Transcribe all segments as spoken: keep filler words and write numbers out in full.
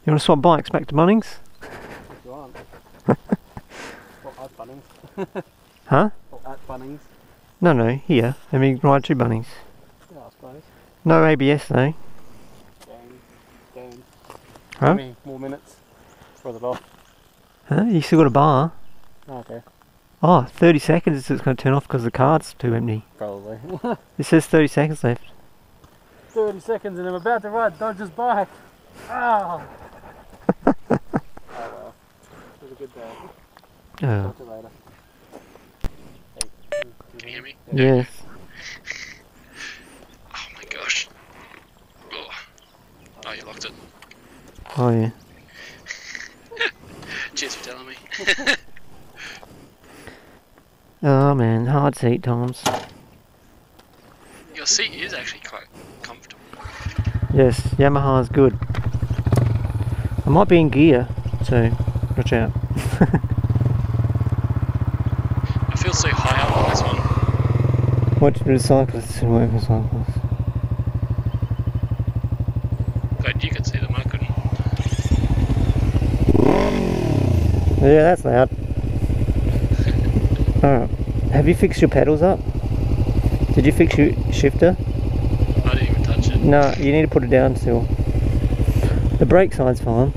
You want to swap bikes back to Bunnings? If you want. What, at Bunnings? Huh? What, at Bunnings? No, no, here. Let me ride to Bunnings. Yeah, I suppose. No A B S though. Game. Game. Huh? How many more minutes for the off? Huh? You still got a bar. Oh, okay. Oh, thirty seconds it's going to turn off because the card's too empty. Probably. It says thirty seconds left. thirty seconds and I'm about to ride Dodger's bike. Ah! Oh well. It was a good day. Oh. Talk to you later. Hey, Can you hear me? Yes. Oh my gosh. Oh, oh you locked it. Oh yeah. Cheers for telling me. Oh man, hard seat times. Your seat is actually quite comfortable. Yes, Yamaha's good. I might be in gear, so watch out. I feel so high up on this one. Watch the cyclists and work with cyclists. Glad you could see them, I couldn't. Yeah, that's loud. Alright, have you fixed your pedals up? Did you fix your shifter? I didn't even touch it. No, you need to put it down still. The brake side's fine.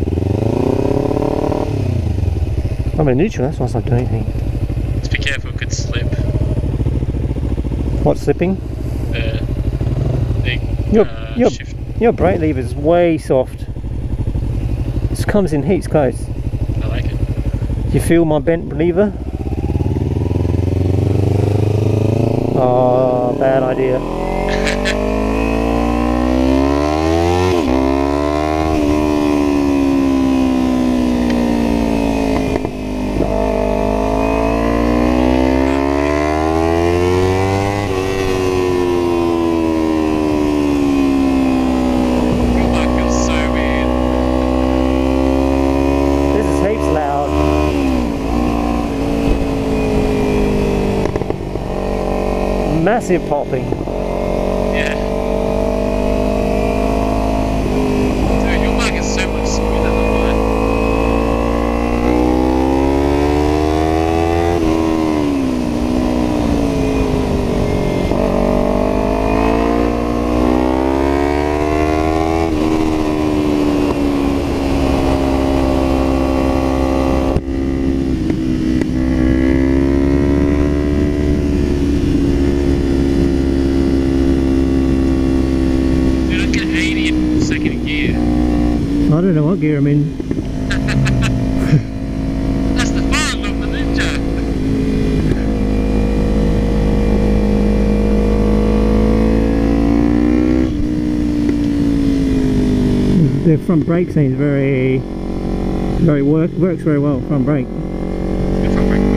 I'm in neutral, that's why it's not doing anything. Just be careful, it could slip. What's slipping? Uh, the Your, uh, your, shift. your brake lever's way soft. This comes in heaps close. I like it. You feel my bent lever? Oh, bad idea. Rollback feels so weird. This is heaps loud. Massive popping. Yeah. Dude, your bike is so much smoother than mine. Dude, I get eighty in second gear. I don't know what gear I'm in. That's the fun of the Ninja. The front brake seems very, very work works very well. Front brake. Good front brake.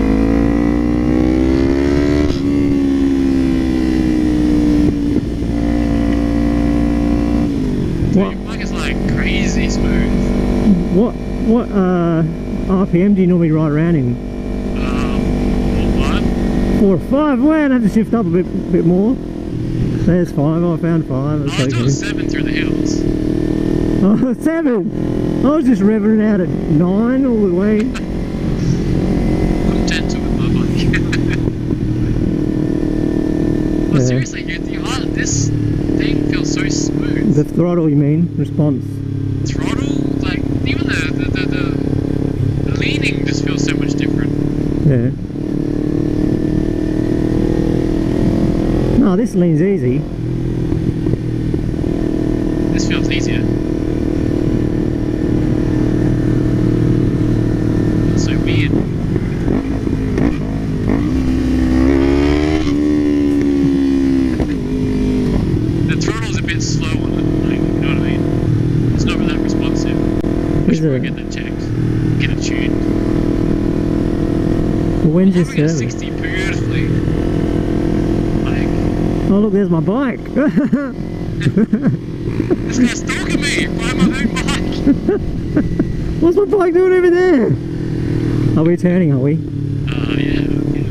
Dude, What your bike is like crazy smooth. what what uh R P M do you normally ride around in? Um, what one? Four or five. Well, I'd have to shift up a bit bit more. There's five. I found five. I That's was doing okay. seven through the hills. Oh, seven. I was just revving it out at nine all the way. I'm gentle with my bike. Well, Yeah. seriously, you, you are, this thing feels so smooth. The throttle, you mean? Response. Throttle, like, even the, the, the, the, the leaning just feels so much different. Yeah. No, this lean's easy. This feels easier. Feels so weird. The throttle's a bit slow on it, like, you know what I mean? It's not really that responsive. We Is should probably it? get that checked. Get it tuned. When's your Having a service? sixty beautifully. Like, Oh look, there's my bike. this guy's stalking me by my own bike. What's my bike doing over there? Are we turning, are we? Uh, yeah, yeah.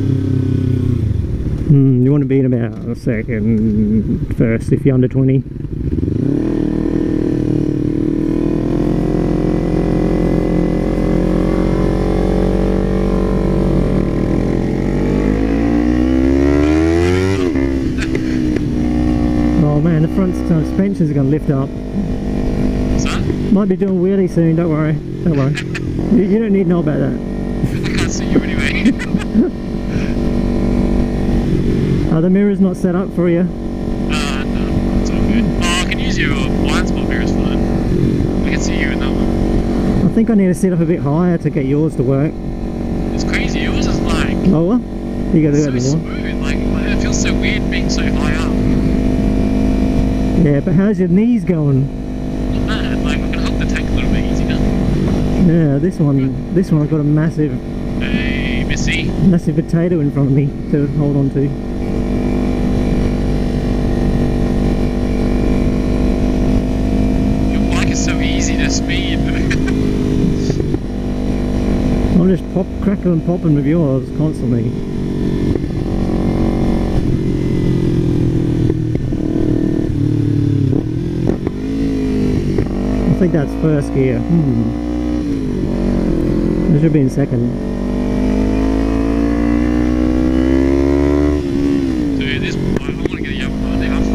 Hmm, you want to be in about a second first if you're under twenty. front suspension's going to lift up. What's that? Might be doing wheelie soon, don't worry. Don't worry. you, you don't need to know about that. I can't see you anyway. Are the mirror's not set up for you? Uh, no, it's all good. Oh, I can use your blind spot mirror, it's fine. I can see you in that one. I think I need to sit up a bit higher to get yours to work. It's crazy, yours is like Lower? You got to do so that more. smooth, like, like it feels so weird being so high up. Yeah, but how's your knees going? Not bad, like I can hold the tank a little bit easier now. Yeah, this one, this one I've got a massive, Hey, Missy. massive potato in front of me to hold on to. Your bike is so easy to speed. I'm just pop, crackling and popping with yours constantly. I think that's first gear. Hmm. It should be in second. Dude, this bike, I want to get a Yamaha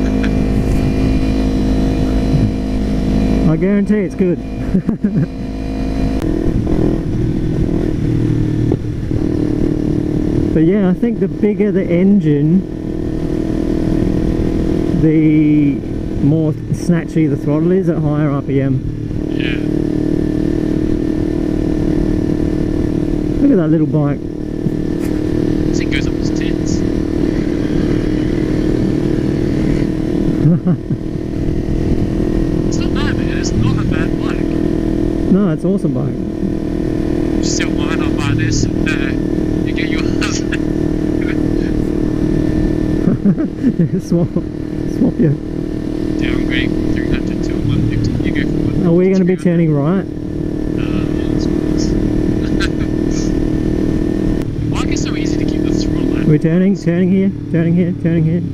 now. I guarantee it's good. But yeah, I think the bigger the engine, the more snatchy the throttle is at higher R P M. Yeah. Look at that little bike. This thing goes up his tits. It's not bad, man. It's not a bad bike. No, it's an awesome bike. Just sell mine, I'll buy this, and uh, you get yours. swap, swap you. Downgrade three hundred to one fifty. You go for one. Are we going to be turning right? Uh, that's nice. Bike is so easy to keep the throttle at. We're turning, turning here, turning here, turning here.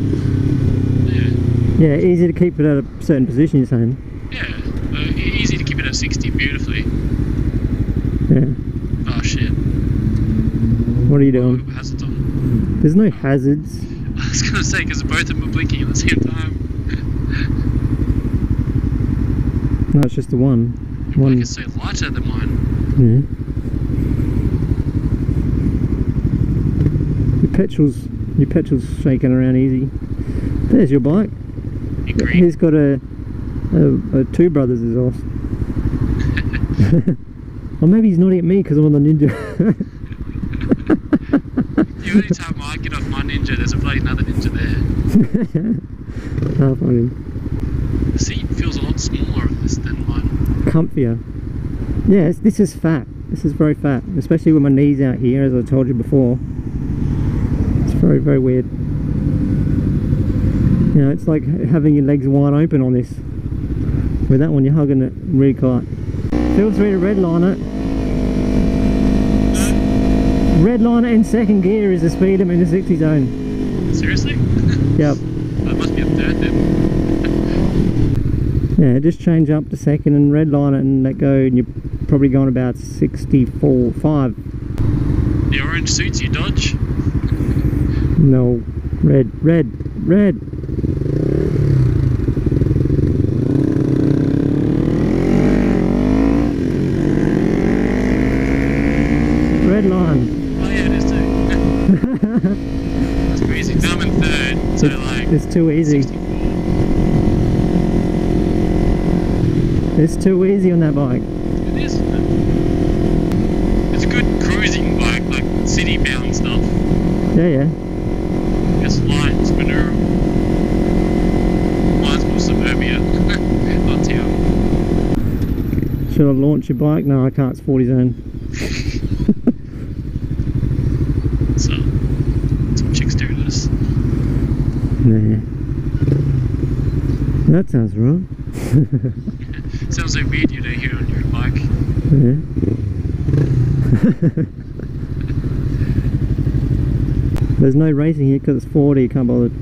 Yeah. Yeah, easy to keep it at a certain position, you're saying? Yeah. Uh, e- easy to keep it at sixty beautifully. Yeah. Oh shit. What are you Oh, doing? hazards on. There's no hazards. I was gonna say, because both of them are blinking at the same time. No, it's just the one. Your One. bike is so lighter than mine. Yeah. Your petrol's, your petrol's shaking around easy. There's your bike. You green? He's got a, a, a Two Brothers exhaust. Or maybe he's nodding at me because I'm on the Ninja. The only time I get off my Ninja, there's a bloody another Ninja there. How funny. The seat feels a lot smaller on this than mine. Comfier. Yes, this is fat. This is very fat, especially with my knees out here, as I told you before. It's very, very weird. You know, it's like having your legs wide open on this. With that one, you're hugging it really tight. Feel free to redline it. Redline it in second gear is the speed limit in the sixty zone. Seriously? Yep. That must be a third then. Yeah, just change up to second and redline it and let go, and you're probably going about sixty-four, five. The orange suits you, Dodge. No, red, red, red. Red line. Oh yeah, it is too. That's crazy. Now I'm in third, so like It's too easy. sixty-four. It's too easy on that bike. It is, isn't it? It's a good cruising bike, like city bound stuff. Yeah, yeah. It's light, it's maneuverable. Mine's more suburbia, not town. Should I launch your bike? No, I can't. It's forty zone. So, some chicks staring at us. Nah. That sounds wrong. Sounds so weird you don't hear it on your bike. Yeah. There's no racing here because it's forty, you can't bother.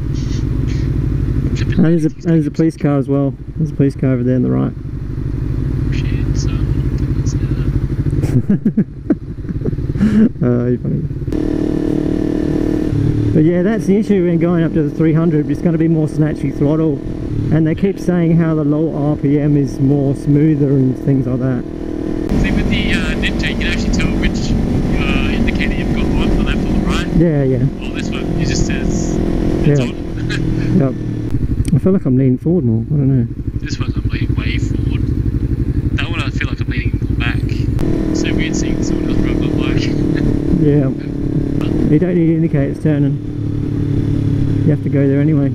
And there's, a, and there's a police car as well. There's a police car over there on the right. Shit, so that's it. Oh, you're funny. But yeah, that's the issue when going up to the three hundred. It's going to be more snatchy throttle, and they keep saying how the low R P M is more smoother and things like that. See, with the uh, Ninja, you can actually tell which uh, indicator you've got on, the left or the right. Yeah, yeah. Well, this one, it just says it's Yeah. on. Yep. I feel like I'm leaning forward more. I don't know. This one, I'm leaning way forward. That one, I feel like I'm leaning more back. So weird seeing someone else drive my bike. Yeah. You don't need indicators turning. You have to go there anyway.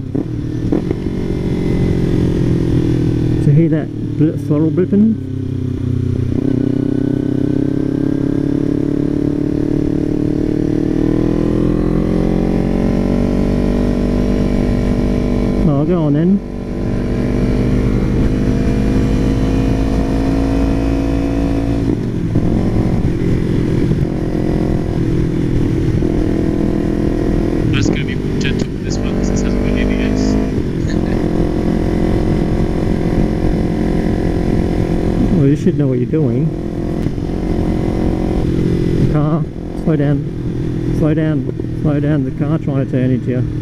So hear that bl throttle blipping? Oh, go on then. That's going to be more gentle with this one because this hasn't got A B S. Well, you should know what you're doing. Car, slow down. Slow down. Slow down. The car trying to turn into you.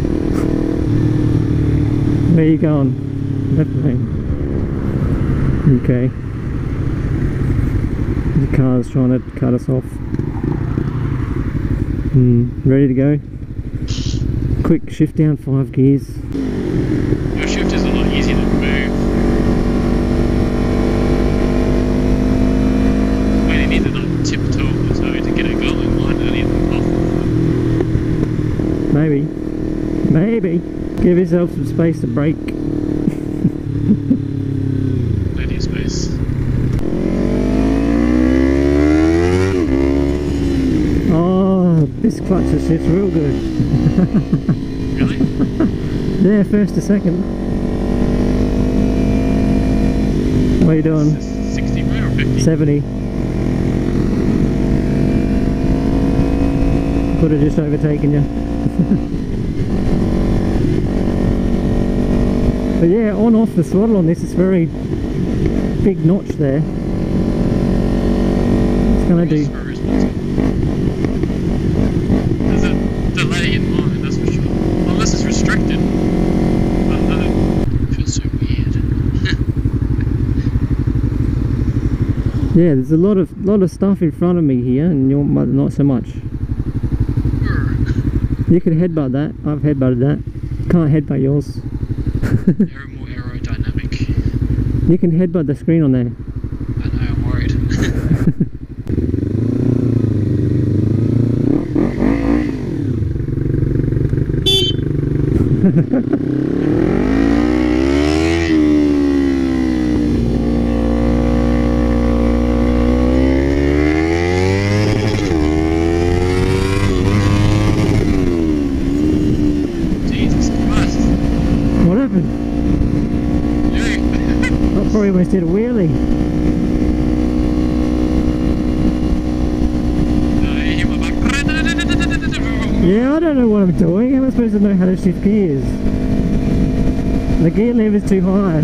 Where are you going? Left lane. Okay. The car's trying to cut us off. Hmm. Ready to go? Quick shift down five gears. Your shift is a lot easier to move. When you need to like tiptoe or so to get it going, line earlier than off. Maybe. Maybe. Give yourself some space to brake. Plenty of space. Oh, this clutch assist real good. Really? Yeah, first to second. What are you doing? Is this sixty right or fifty? seventy. Could have just overtaken you. But yeah, on off the throttle on this, it's very big notch there. It's gonna do. Very responsive. There's a delay in line, that's for sure. Unless it's restricted. I don't know. It feels so weird. Yeah, there's a lot of lot of stuff in front of me here, and you're mo- not so much. You could headbutt that. I've headbutted that. Can't headbutt yours. Aero more aerodynamic. You can headbutt the screen on there. I know, I'm worried. Jesus Christ. What happened? You. I probably almost did a wheelie. Uh, you hear my back. Yeah, I don't know what I'm doing. How am I supposed to know how to shift gears? The gear lever's too high.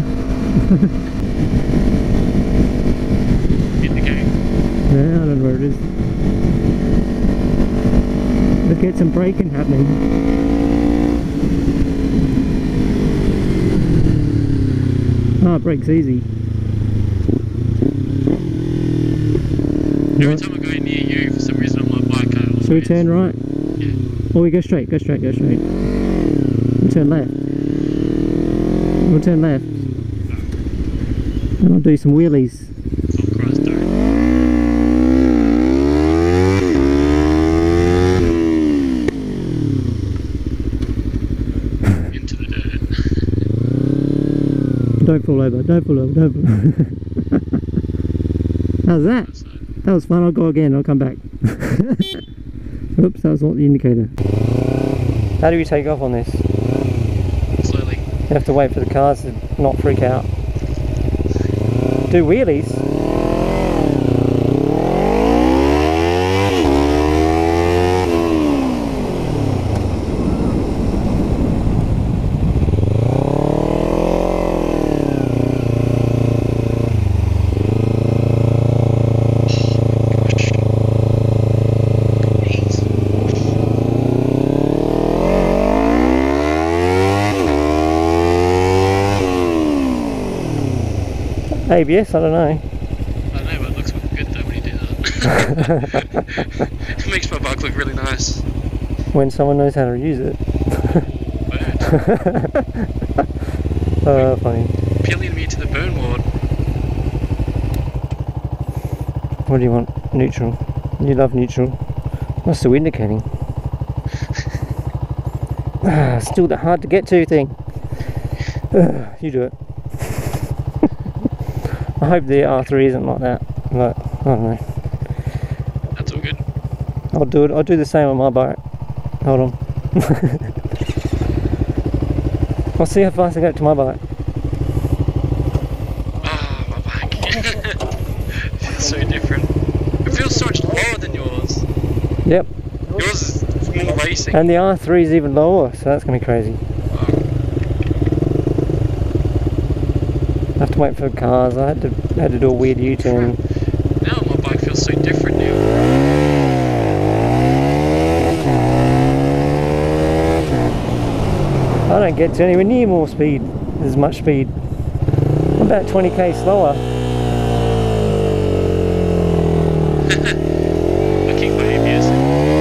Indicate. Yeah, I don't know where it is. Let's get some braking happening. Ah, it brakes easy. Every Right. time I go near you, for some reason on my bike, I always. Shall we turn right? Yeah. Or we go straight, go straight, go straight. We'll turn left. We'll turn left. And I'll do some wheelies. Oh Christ, don't. Into the dirt. Don't fall over, don't fall over, don't fall over. How's that? That's that. That was fun, I'll go again, I'll come back. Oops, that was not the indicator. How do we take off on this? Slowly. You have to wait for the cars to not freak out. Do wheelies? A B S, I don't know. I don't know, but it looks good though when you do that. It makes my bike look really nice. When someone knows how to use it. Oh, funny. Appealing me to the burn ward. What do you want? Neutral. You love neutral. What's the indicating? Ah, still the hard to get to thing. Ugh, you do it. I hope the R three isn't like that, but I don't know. That's all good. I'll do it. I'll do the same on my bike. Hold on. I'll see how fast I get to my bike. Ah, my bike. It's so different. It feels so much lower than yours. Yep. Yours is more racing. And the R three is even lower, so that's gonna be crazy. I have to wait for cars. I had to had to do a weird U-turn. Now my bike feels so different now. I don't get to anywhere near more speed, as much speed. I'm about twenty k slower. I keep my A B S in.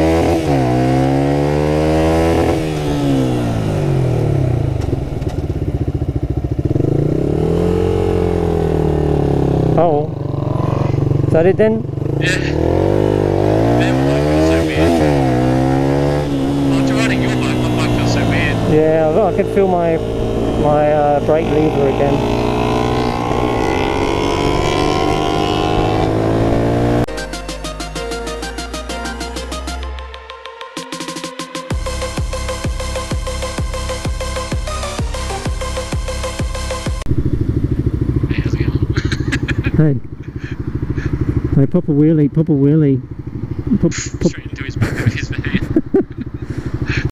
Oh, is that it then? Yeah. Man, my bike feels so weird. After riding your bike, my bike feels so weird. Yeah, I can feel my my uh, brake lever again. Hey, how's it going? Hey, hey, pop a wheelie, pop a wheelie. Pop, pop, Straight